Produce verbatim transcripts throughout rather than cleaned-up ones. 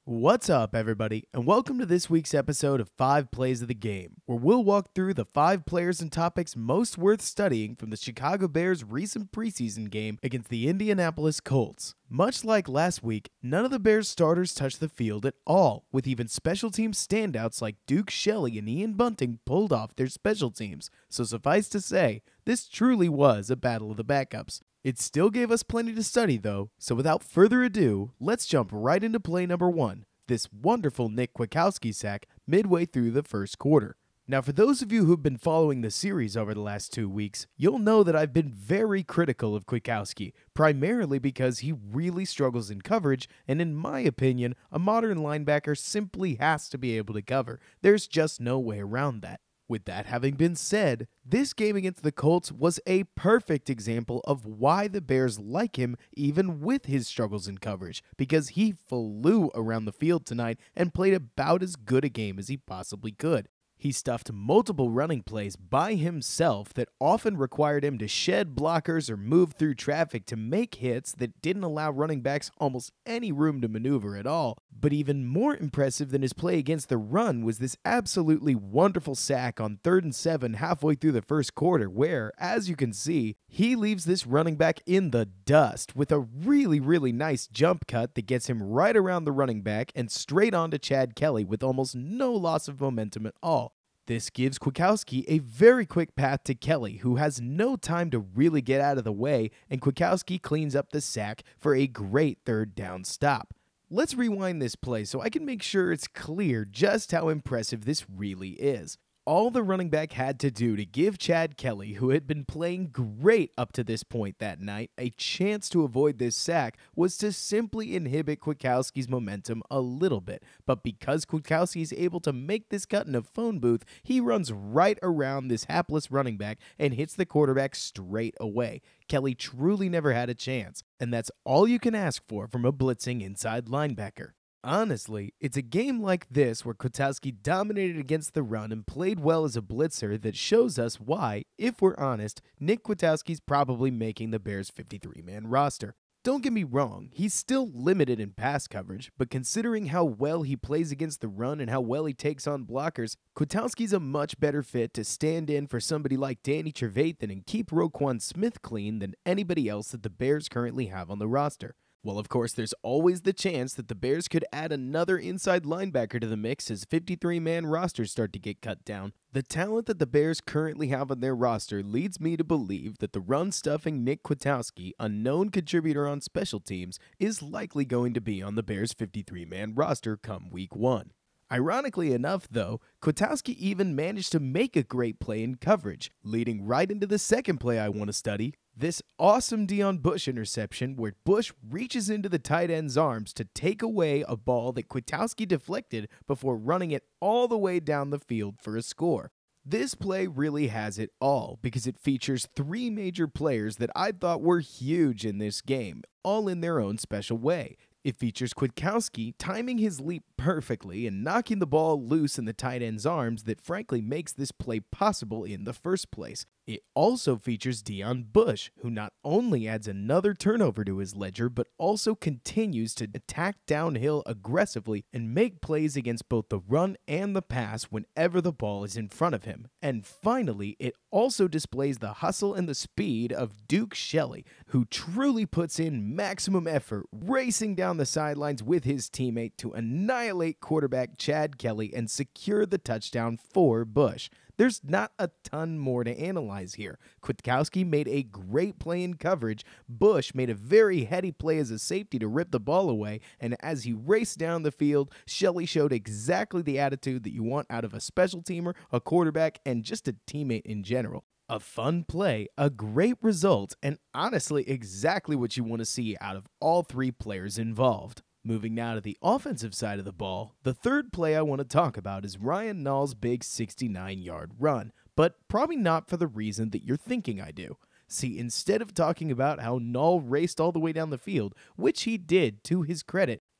What's up, everybody, and welcome to this week's episode of five Plays of the Game, where we'll walk through the five players and topics most worth studying from the Chicago Bears' recent preseason game against the Indianapolis Colts. Much like last week, none of the Bears' starters touched the field at all, with even special team standouts like Duke Shelley and Ian Bunting pulled off their special teams, so suffice to say, this truly was a battle of the backups. It still gave us plenty to study though, so without further ado, let's jump right into play number one, this wonderful Nick Kwiatkowski sack midway through the first quarter. Now for those of you who've been following the series over the last two weeks, you'll know that I've been very critical of Kwiatkowski, primarily because he really struggles in coverage, and in my opinion, a modern linebacker simply has to be able to cover. There's just no way around that. With that having been said, this game against the Colts was a perfect example of why the Bears like him even with his struggles in coverage, because he flew around the field tonight and played about as good a game as he possibly could. He stuffed multiple running plays by himself that often required him to shed blockers or move through traffic to make hits that didn't allow running backs almost any room to maneuver at all. But even more impressive than his play against the run was this absolutely wonderful sack on third and seven halfway through the first quarter where, as you can see, he leaves this running back in the dust with a really, really nice jump cut that gets him right around the running back and straight onto Chad Kelly with almost no loss of momentum at all. This gives Kwiatkowski a very quick path to Kelly, who has no time to really get out of the way, and Kwiatkowski cleans up the sack for a great third down stop. Let's rewind this play so I can make sure it's clear just how impressive this really is. All the running back had to do to give Chad Kelly, who had been playing great up to this point that night, a chance to avoid this sack was to simply inhibit Kwiatkowski's momentum a little bit. But because Kwiatkowski is able to make this cut in a phone booth, he runs right around this hapless running back and hits the quarterback straight away. Kelly truly never had a chance, and that's all you can ask for from a blitzing inside linebacker. Honestly, it's a game like this where Kwiatkowski dominated against the run and played well as a blitzer that shows us why, if we're honest, Nick Kwiatkowski's probably making the Bears' fifty-three man roster. Don't get me wrong, he's still limited in pass coverage, but considering how well he plays against the run and how well he takes on blockers, Kwiatkowski's a much better fit to stand in for somebody like Danny Trevathan and keep Roquan Smith clean than anybody else that the Bears currently have on the roster. Well, of course, there's always the chance that the Bears could add another inside linebacker to the mix as fifty-three man rosters start to get cut down. The talent that the Bears currently have on their roster leads me to believe that the run-stuffing Nick Kwiatkowski, a known contributor on special teams, is likely going to be on the Bears' fifty-three man roster come week one. Ironically enough, though, Kwiatkowski even managed to make a great play in coverage, leading right into the second play I want to study, this awesome Deon Bush interception where Bush reaches into the tight end's arms to take away a ball that Kwiatkowski deflected before running it all the way down the field for a score. This play really has it all because it features three major players that I thought were huge in this game, all in their own special way. It features Kwiatkowski timing his leap perfectly and knocking the ball loose in the tight end's arms that frankly makes this play possible in the first place. It also features Deon Bush, who not only adds another turnover to his ledger, but also continues to attack downhill aggressively and make plays against both the run and the pass whenever the ball is in front of him. And finally, it also displays the hustle and the speed of Duke Shelley, who truly puts in maximum effort racing down the sidelines with his teammate to annihilate quarterback Chad Kelly and secure the touchdown for Bush. There's not a ton more to analyze here. Kwiatkowski made a great play in coverage, Bush made a very heady play as a safety to rip the ball away, and as he raced down the field, Shelley showed exactly the attitude that you want out of a special teamer, a quarterback, and just a teammate in general. A fun play, a great result, and honestly exactly what you want to see out of all three players involved. Moving now to the offensive side of the ball, the third play I want to talk about is Ryan Nall's big sixty-nine yard run, but probably not for the reason that you're thinking I do. See, instead of talking about how Nall raced all the way down the field, which he did to his credit,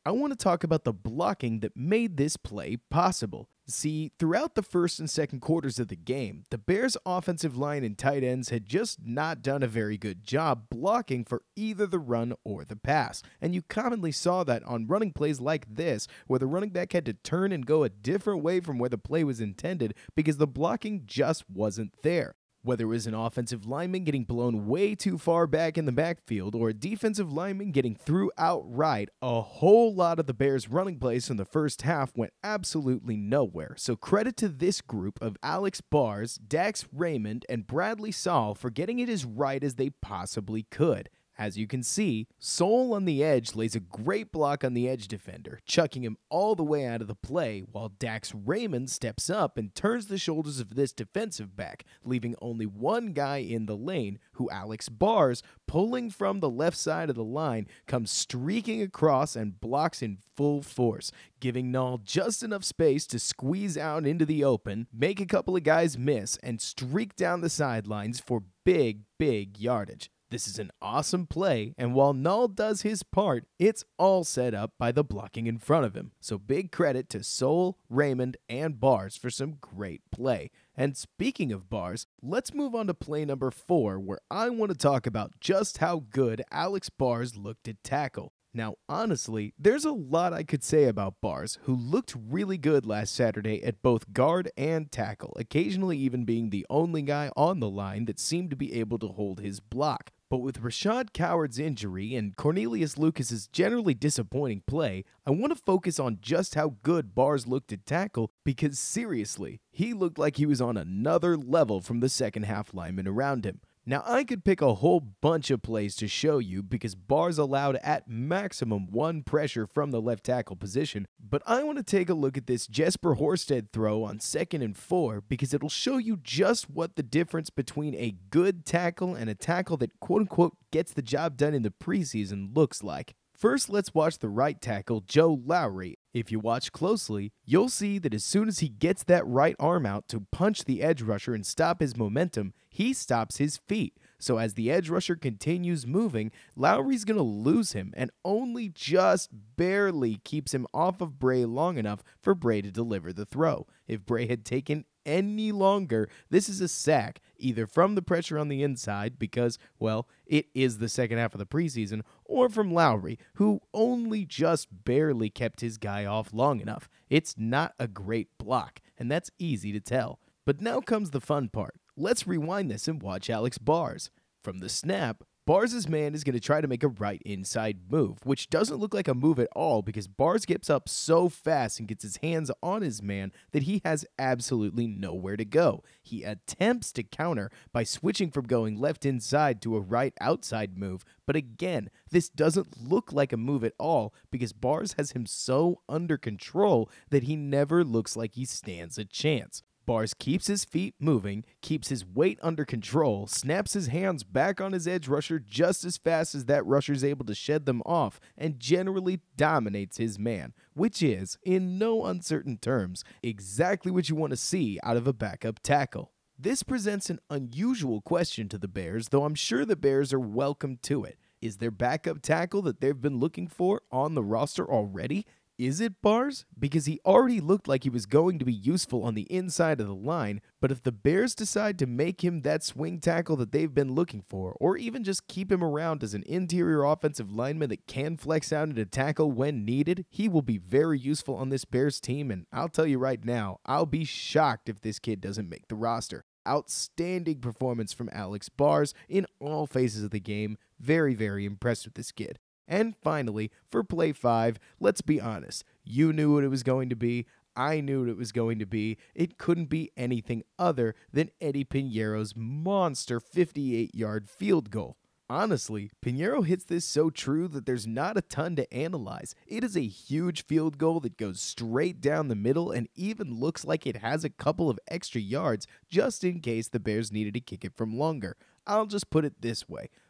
I want to talk about the blocking that made this play possible. See, throughout the first and second quarters of the game, the Bears' offensive line and tight ends had just not done a very good job blocking for either the run or the pass. And you commonly saw that on running plays like this, where the running back had to turn and go a different way from where the play was intended because the blocking just wasn't there. Whether it was an offensive lineman getting blown way too far back in the backfield or a defensive lineman getting through outright, a whole lot of the Bears' running plays from the first half went absolutely nowhere. So credit to this group of Alex Bars, Dax Raymond, and Bradley Saul for getting it as right as they possibly could. As you can see, Soul on the edge lays a great block on the edge defender, chucking him all the way out of the play, while Dax Raymond steps up and turns the shoulders of this defensive back, leaving only one guy in the lane, who Alex Bars, pulling from the left side of the line, comes streaking across and blocks in full force, giving Nall just enough space to squeeze out into the open, make a couple of guys miss, and streak down the sidelines for big, big yardage. This is an awesome play, and while Nall does his part, it's all set up by the blocking in front of him. So big credit to Soul, Raymond, and Bars for some great play. And speaking of Bars, let's move on to play number four, where I want to talk about just how good Alex Bars looked at tackle. Now, honestly, there's a lot I could say about Bars, who looked really good last Saturday at both guard and tackle, occasionally even being the only guy on the line that seemed to be able to hold his block. But with Rashad Coward's injury and Cornelius Lucas's generally disappointing play, I want to focus on just how good Bars looked at tackle because seriously, he looked like he was on another level from the second half linemen around him. Now, I could pick a whole bunch of plays to show you because Bars allowed at maximum one pressure from the left tackle position, but I want to take a look at this Jesper Horsted throw on second and four because it'll show you just what the difference between a good tackle and a tackle that quote-unquote gets the job done in the preseason looks like. First, let's watch the right tackle, Joe Lowry. If you watch closely, you'll see that as soon as he gets that right arm out to punch the edge rusher and stop his momentum, he stops his feet. So as the edge rusher continues moving, Lowry's going to lose him and only just barely keeps him off of Bray long enough for Bray to deliver the throw. If Bray had taken any longer, this is a sack, either from the pressure on the inside because, well, it is the second half of the preseason, or from Lowry, who only just barely kept his guy off long enough. It's not a great block, and that's easy to tell. But now comes the fun part. Let's rewind this and watch Alex Bars. From the snap, Bars' man is going to try to make a right inside move, which doesn't look like a move at all because Bars gets up so fast and gets his hands on his man that he has absolutely nowhere to go. He attempts to counter by switching from going left inside to a right outside move, but again, this doesn't look like a move at all because Bars has him so under control that he never looks like he stands a chance. Bars keeps his feet moving, keeps his weight under control, snaps his hands back on his edge rusher just as fast as that rusher is able to shed them off, and generally dominates his man, which is, in no uncertain terms, exactly what you want to see out of a backup tackle. This presents an unusual question to the Bears, though I'm sure the Bears are welcome to it. Is their backup tackle that they've been looking for on the roster already? Is it Bars? Because he already looked like he was going to be useful on the inside of the line, but if the Bears decide to make him that swing tackle that they've been looking for, or even just keep him around as an interior offensive lineman that can flex out into tackle when needed, he will be very useful on this Bears team, and I'll tell you right now, I'll be shocked if this kid doesn't make the roster. Outstanding performance from Alex Bars in all phases of the game. Very, very impressed with this kid. And finally, for play five, let's be honest. You knew what it was going to be. I knew what it was going to be. It couldn't be anything other than Eddie Pinheiro's monster fifty-eight yard field goal. Honestly, Pinheiro hits this so true that there's not a ton to analyze. It is a huge field goal that goes straight down the middle and even looks like it has a couple of extra yards just in case the Bears needed to kick it from longer. I'll just put it this way.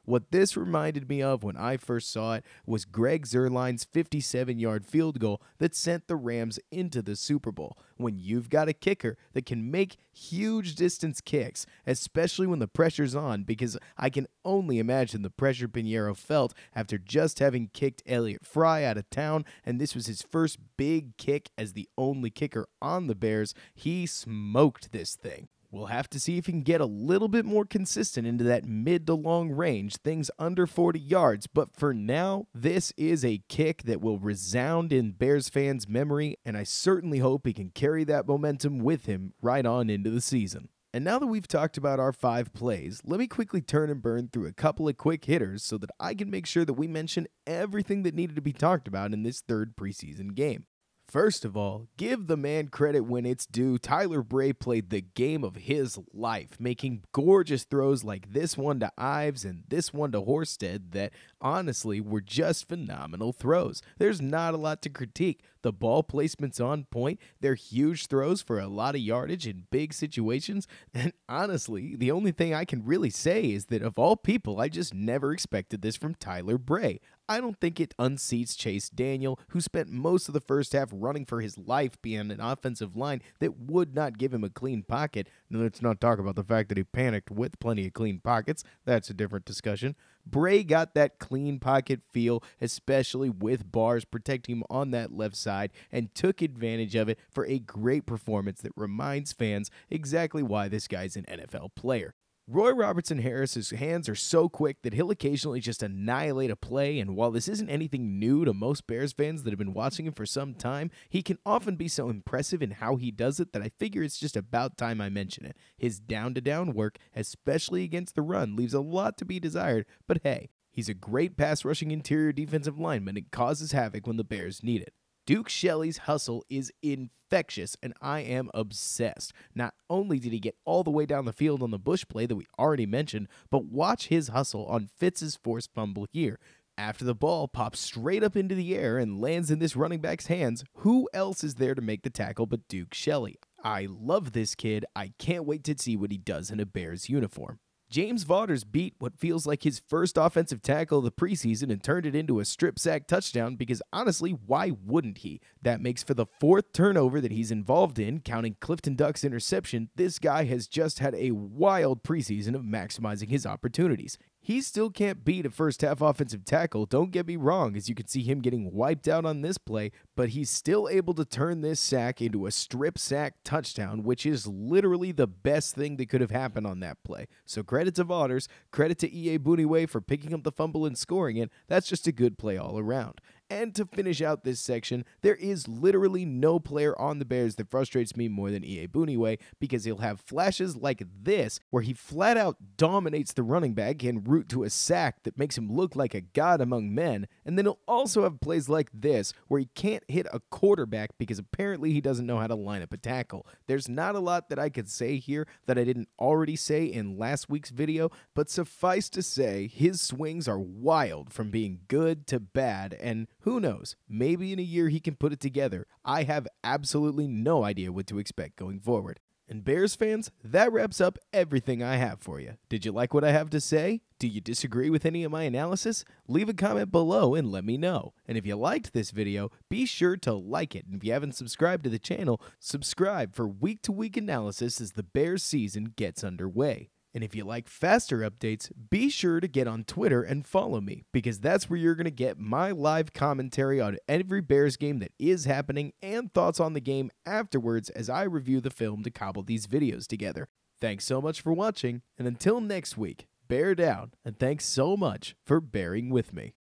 What this reminded me of when I first saw it was Greg Zuerlein's fifty-seven-yard field goal that sent the Rams into the Super Bowl. When you've got a kicker that can make huge distance kicks, especially when the pressure's on, because I can only imagine the pressure Pinheiro felt after just having kicked Elliott Fry out of town, and this was his first big kick as the only kicker on the Bears. He smoked this thing. We'll have to see if he can get a little bit more consistent into that mid to long range, things under forty yards. But for now, this is a kick that will resound in Bears fans' memory, and I certainly hope he can carry that momentum with him right on into the season. And now that we've talked about our five plays, let me quickly turn and burn through a couple of quick hitters so that I can make sure that we mention everything that needed to be talked about in this third preseason game. First of all, give the man credit when it's due. Tyler Bray played the game of his life, making gorgeous throws like this one to Ives and this one to Horsted that honestly were just phenomenal throws. There's not a lot to critique. The ball placement's on point. They're huge throws for a lot of yardage in big situations. And honestly, the only thing I can really say is that of all people, I just never expected this from Tyler Bray. I don't think it unseats Chase Daniel, who spent most of the first half running for his life behind an offensive line that would not give him a clean pocket. And let's not talk about the fact that he panicked with plenty of clean pockets. That's a different discussion. Bray got that clean pocket feel, especially with bars protecting him on that left side, and took advantage of it for a great performance that reminds fans exactly why this guy's an N F L player. Roy Robertson-Harris's hands are so quick that he'll occasionally just annihilate a play, and while this isn't anything new to most Bears fans that have been watching him for some time, he can often be so impressive in how he does it that I figure it's just about time I mention it. His down-to-down work, especially against the run, leaves a lot to be desired, but hey, he's a great pass-rushing interior defensive lineman and causes havoc when the Bears need it. Duke Shelley's hustle is infectious, and I am obsessed. Not only did he get all the way down the field on the Bush play that we already mentioned, but watch his hustle on Fitz's forced fumble here. After the ball pops straight up into the air and lands in this running back's hands, who else is there to make the tackle but Duke Shelley? I love this kid. I can't wait to see what he does in a Bears uniform. James Vaughters beat what feels like his first offensive tackle of the preseason and turned it into a strip sack touchdown because honestly, why wouldn't he? That makes for the fourth turnover that he's involved in, counting Clifton Duck's interception. This guy has just had a wild preseason of maximizing his opportunities. He still can't beat a first-half offensive tackle, don't get me wrong, as you can see him getting wiped out on this play, but he's still able to turn this sack into a strip sack touchdown, which is literally the best thing that could have happened on that play. So credit to Vaughters, credit to E A Buniwe for picking up the fumble and scoring it. That's just a good play all around. And to finish out this section, there is literally no player on the Bears that frustrates me more than E A Buniwe because he'll have flashes like this where he flat out dominates the running back en route to a sack that makes him look like a god among men, and then he'll also have plays like this where he can't hit a quarterback because apparently he doesn't know how to line up a tackle. There's not a lot that I could say here that I didn't already say in last week's video, but suffice to say, his swings are wild from being good to bad, and who knows, maybe in a year he can put it together. I have absolutely no idea what to expect going forward. And Bears fans, that wraps up everything I have for you. Did you like what I have to say? Do you disagree with any of my analysis? Leave a comment below and let me know. And if you liked this video, be sure to like it. And if you haven't subscribed to the channel, subscribe for week-to-week analysis as the Bears season gets underway. And if you like faster updates, be sure to get on Twitter and follow me, because that's where you're going to get my live commentary on every Bears game that is happening and thoughts on the game afterwards as I review the film to cobble these videos together. Thanks so much for watching, and until next week, bear down, and thanks so much for bearing with me.